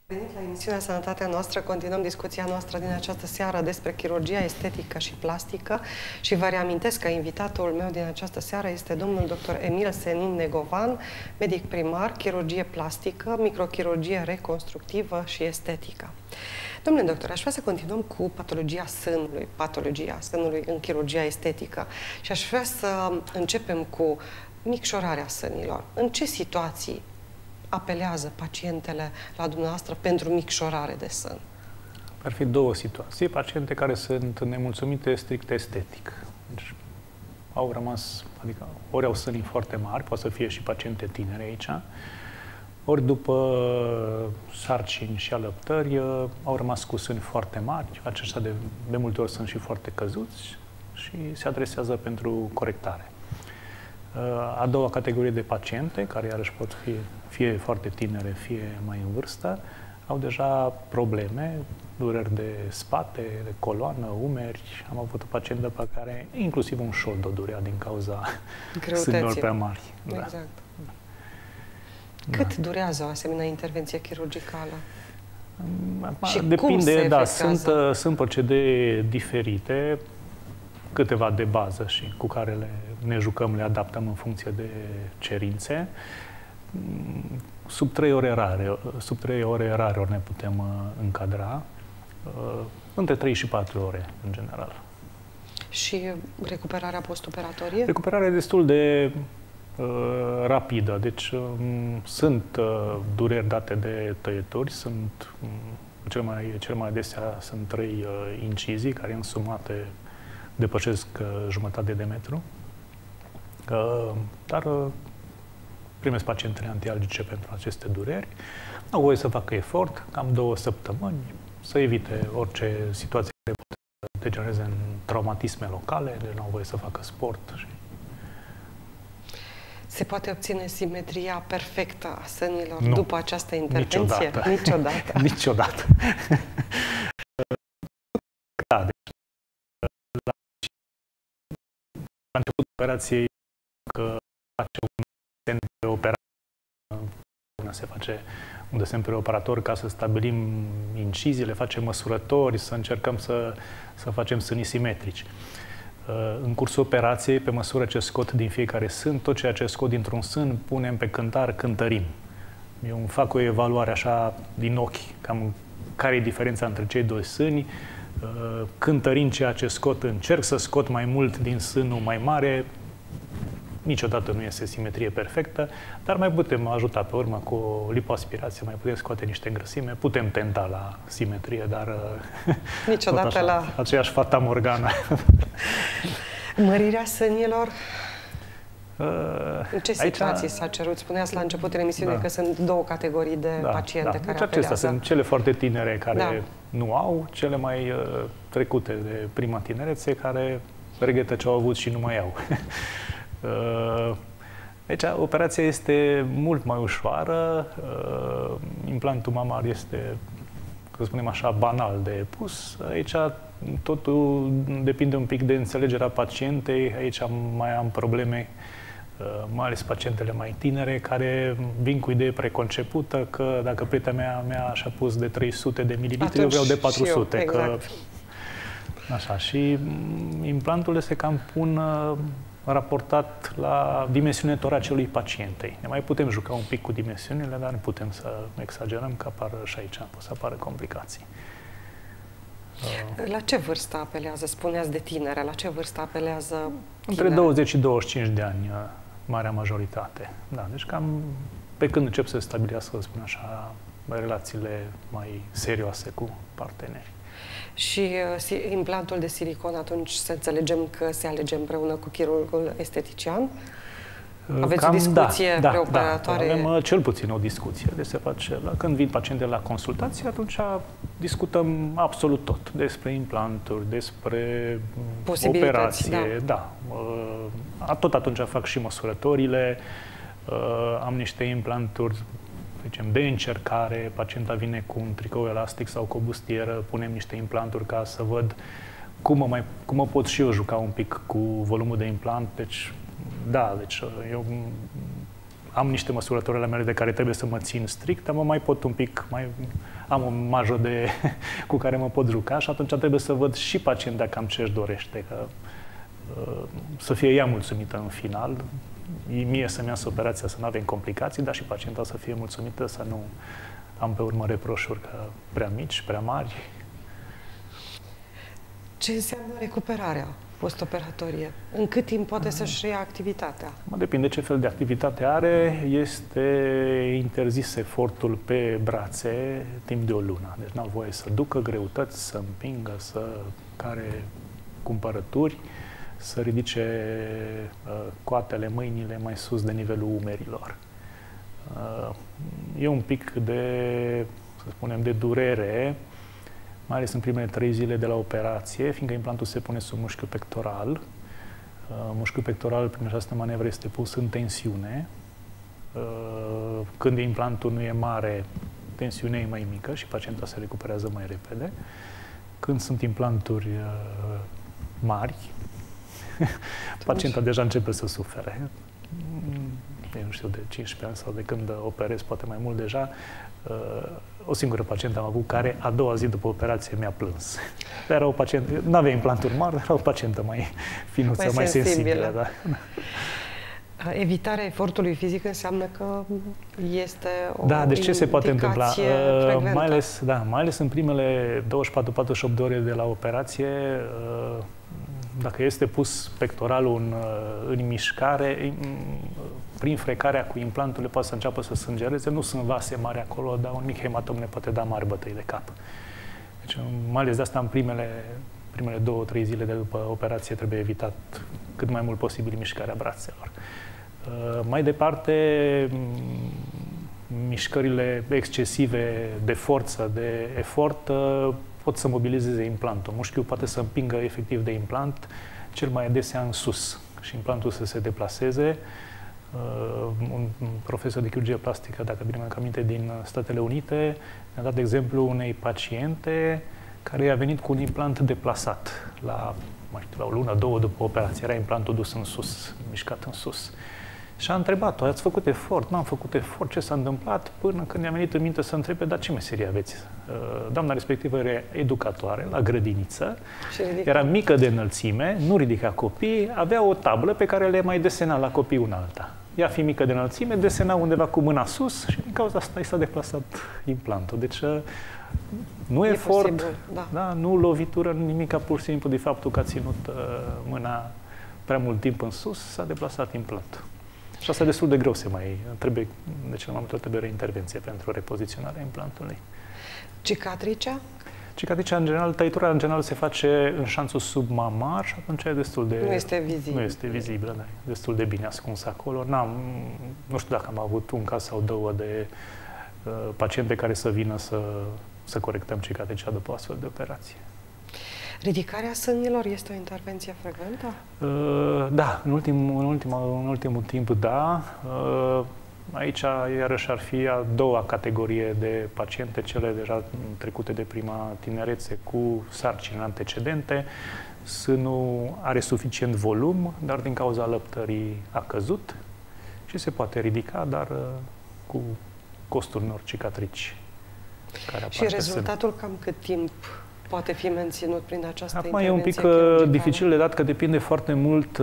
Venit la emisiunea Sănătatea Noastră, continuăm discuția noastră din această seară despre chirurgia estetică și plastică și vă reamintesc că invitatul meu din această seară este domnul dr. Emil Senin Negovan, medic primar, chirurgie plastică, microchirurgie reconstructivă și estetică. Domnule doctor, aș vrea să continuăm cu patologia sânului în chirurgia estetică și aș vrea să începem cu micșorarea sânilor. În ce situații apelează pacientele la dumneavoastră pentru micșorare de sân? Ar fi două situații. Paciente care sunt nemulțumite strict estetic. Deci au rămas, adică ori au sânii foarte mari, poate să fie și paciente tineri aici, ori după sarcini și alăptări au rămas cu sâni foarte mari. Aceștia de multe ori sunt și foarte căzuți și se adresează pentru corectare. A doua categorie de paciente, care iarăși pot fi fie foarte tinere, fie mai în vârstă, au deja probleme, dureri de spate, de coloană, umeri. Am avut o pacientă pe care inclusiv un șold o durea din cauza sânilor prea mari. Exact. Cât durează o asemenea intervenție chirurgicală? Și depinde, da, sunt procedee diferite, câteva de bază și cu care ne jucăm, le adaptăm în funcție de cerințe. Sub 3 ore rare ori ne putem încadra, între 3 și 4 ore în general. Și recuperarea postoperatorie? Recuperarea e destul de rapidă, deci sunt dureri date de tăieturi, cel mai adesea sunt 3 incizii care însumate depășesc jumătate de metru, dar primesc pacientele antialgice pentru aceste dureri. Au voie să facă efort, cam 2 săptămâni, să evite orice situație care poate degenereze în traumatisme locale, deci nu au voie să facă sport. Se poate obține simetria perfectă a sânilor după această intervenție? Niciodată. Niciodată. Niciodată. Da, deci, la început operației, că face un desen preoperator, un desen preoperator ca să stabilim inciziile, facem măsurători, să încercăm să facem sânii simetrici. În cursul operației, pe măsură ce scot din fiecare sân, tot ceea ce scot dintr-un sân, punem pe cântar, cântărim. Eu îmi fac o evaluare așa din ochi, cam care e diferența între cei 2 sâni, cântărind ceea ce scot, încerc să scot mai mult din sânul mai mare. Niciodată nu este simetrie perfectă, dar mai putem ajuta pe urmă cu o lipoaspirație, mai putem scoate niște grăsime, putem tenta la simetrie, dar niciodată așa, la aceeași fata morgana. Mărirea sânilor? În ce situații s-a cerut? Spuneați la începutul emisiunii că sunt 2 categorii de paciente care deci acestea sunt cele foarte tinere care nu au, cele mai trecute de prima tinerețe care regretă ce au avut și nu mai au. Deci operația este mult mai ușoară, implantul mamar este, să spunem așa, banal de pus. Aici totul depinde un pic de înțelegerea pacientei. Aici mai am probleme, mai ales pacientele mai tinere, care vin cu idee preconcepută că dacă prietena mea și-a pus de 300 de mililitri, eu vreau de 400. Exact. Așa, și implantul se cam pun raportat la dimensiunea toracelui pacientei. Ne mai putem juca un pic cu dimensiunile, dar nu putem să exagerăm, că apar și aici pot să apară complicații. La ce vârstă apelează? Spuneați de tinere. La ce vârstă apelează tinere? Între 20 și 25 de ani, marea majoritate. Da, deci cam pe când încep să stabilească, să spun așa, relațiile mai serioase cu parteneri. Și implantul de silicon, atunci să înțelegem că se alege împreună cu chirurgul estetician? Aveți o discuție preoperatoare? Avem cel puțin o discuție. Deci se face, când vin pacientele la consultație, atunci discutăm absolut tot. Despre implanturi, despre operație. Tot atunci fac și măsurătorile. Am niște implanturi, zicem, de încercare, pacienta vine cu un tricou elastic sau cu o bustieră, punem niște implanturi ca să văd cum mă pot și eu juca un pic cu volumul de implant. Deci, eu am niște măsurători ale mele de care trebuie să mă țin strict, dar mă mai pot un pic, am o marjă cu care mă pot juca și atunci trebuie să văd și pacienta cam ce își dorește, că să fie ea mulțumită în final, mie să-mi iasă operația să nu avem complicații, dar și pacienta să fie mulțumită, să nu am pe urmă reproșuri că prea mici, prea mari. Ce înseamnă recuperarea postoperatorie? În cât timp poate să-și reia activitatea? Depinde ce fel de activitate are. Este interzis efortul pe brațe timp de o lună. Deci n-au voie să ducă greutăți, să împingă, să care cumpărături, să ridice coatele, mâinile mai sus de nivelul umerilor. E un pic de, să spunem, de durere, mai ales în primele 3 zile de la operație, fiindcă implantul se pune sub mușchiul pectoral. Mușchiul pectoral, prin această manevră, este pus în tensiune. Când implantul nu e mare, tensiunea e mai mică și pacienta se recuperează mai repede. Când sunt implanturi mari, pacienta deja începe să sufere. Eu nu știu, de 15 ani sau de când operez, poate mai mult deja, o singură pacientă am avut care a doua zi după operație mi-a plâns. Era o pacientă, nu avea implanturi mari, era o pacientă mai finuță, mai sensibilă. Da. Evitarea efortului fizic înseamnă că este o deci ce se poate întâmpla? Mai ales în primele 24-48 de ore de la operație, dacă este pus pectoralul în mișcare, prin frecarea cu implantul poate să înceapă să sângereze. Nu sunt vase mari acolo, dar un mic hematom ne poate da mari bătăi de cap. Deci, mai ales de asta, în primele 2-3 zile de după operație trebuie evitat cât mai mult posibil mișcarea brațelor. Mai departe, mișcările excesive de forță, de efort, pot să mobilizeze implantul. Mușchiul poate să împingă efectiv de implant, cel mai adesea în sus, și implantul să se deplaseze. Un profesor de chirurgie plastică, dacă bine mi-am aminte, din Statele Unite, mi-a dat exemplu unei paciente care i-a venit cu un implant deplasat la o lună, 2 după operație. Era implantul dus în sus, mișcat în sus. Și a întrebat-o, ați făcut efort? N-am făcut efort, ce s-a întâmplat? Până când i-a venit în minte să întrebe, dar ce meserie aveți? Doamna respectivă era educatoare la grădiniță, era mică de înălțime, nu ridica copii, avea o tablă pe care le mai desena la copii una alta. Ea, fi mică de înălțime, desena undeva cu mâna sus și din cauza asta i s-a deplasat implantul. Deci nu efort, posibil, da, nu lovitură, nu nimic, pur și simplu de faptul că a ținut mâna prea mult timp în sus, s-a deplasat implantul. Și asta e destul de greu, de cel mai multe ori trebuie reintervenție pentru repoziționarea implantului. Cicatricea? Cicatricea, în general, tăitura în general se face în șanțul submamar și atunci e destul de... Nu este vizibil. Nu este vizibilă, da, destul de bine ascuns acolo. Nu știu dacă am avut un caz sau 2 de paciente care să vină să corectăm cicatricea după o astfel de operație. Ridicarea sânilor este o intervenție frecventă? Da, în ultimul timp, da. Aici, iarăși, ar fi a doua categorie de paciente, cele deja trecute de prima tinerețe cu sarcini antecedente. Sânul are suficient volum, dar din cauza alăptării a căzut și se poate ridica, dar cu costuri unor cicatrici. Și rezultatul cam cât timp poate fi menținut prin această intervenție? Acum e un pic dificil de dat, că depinde foarte mult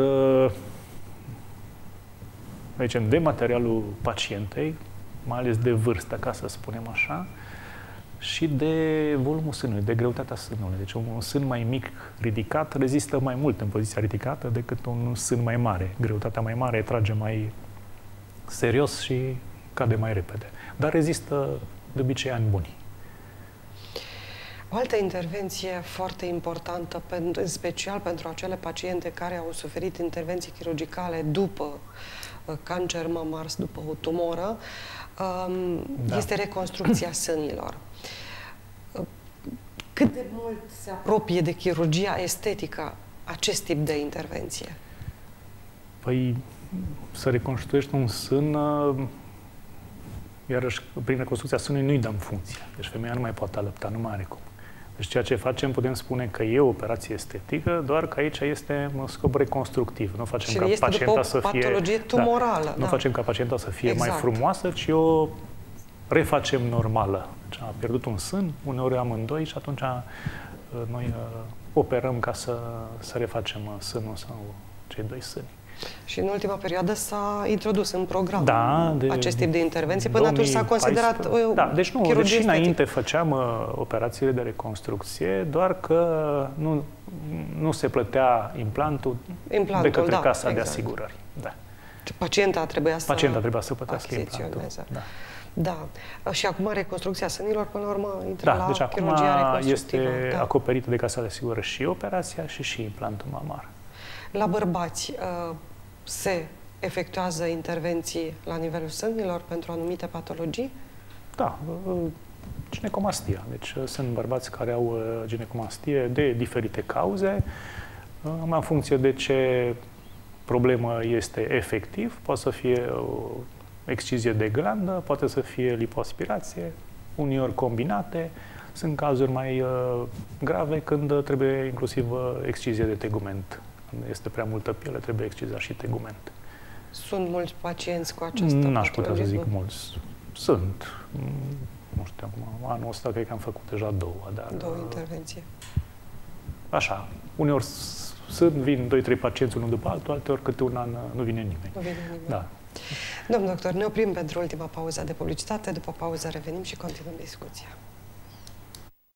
de materialul pacientei, mai ales de vârstă, ca să spunem așa, și de volumul sânului, de greutatea sânului. Deci un sân mai mic ridicat rezistă mai mult în poziția ridicată decât un sân mai mare. Greutatea mai mare trage mai serios și cade mai repede. Dar rezistă de obicei ani buni. O altă intervenție foarte importantă, în special pentru acele paciente care au suferit intervenții chirurgicale după cancer mamar, după o tumoră, este reconstrucția sânilor. Cât de mult se apropie de chirurgia estetică acest tip de intervenție? Păi, să reconstruiești un sân, iarăși, prin reconstrucția sânului nu-i dăm funcție. Deci femeia nu mai poate alăpta, nu mai are cum. Deci ceea ce facem, putem spune că e o operație estetică, doar că aici este un scop reconstructiv. Nu facem ca pacienta să fie patologie tumorală. Nu facem ca pacienta să fie exact. mai frumoasă, ci o refacem normală. Deci a pierdut un sân, uneori amândoi, și atunci noi operăm ca să refacem sânul sau cei doi sâni. Și în ultima perioadă s-a introdus în program acest tip de intervenție. Până atunci s-a considerat deci nu, deci înainte făceam operațiile de reconstrucție, doar că nu se plătea implantul de către casa de asigurări. Da. Pacienta trebuia să plătească implantul. Da. Și acum reconstrucția sânilor, până la urmă, intră la deci chirurgia reconstructivă. Este acoperită de casa de asigurări și operația și implantul mamar. La bărbați se efectuează intervenții la nivelul sânilor pentru anumite patologii? Da, ginecomastia. Deci sunt bărbați care au ginecomastie de diferite cauze, în funcție de ce problemă este efectiv. Poate să fie o excizie de glandă, poate să fie lipoaspirație, uneori combinate. Sunt cazuri mai grave când trebuie inclusiv excizie de tegument. Când este prea multă piele, trebuie excizat și tegument. Sunt mulți pacienți cu această patologie? N-aș putea să zic mulți. Sunt. Nu știu, acum, anul ăsta cred că am făcut deja două intervenții. Așa. Uneori vin 2-3 pacienți unul după altul, alteori câte un an nu vine nimeni. Nu vine nimeni. Da. Domnul doctor, ne oprim pentru ultima pauză de publicitate. După pauză revenim și continuăm discuția.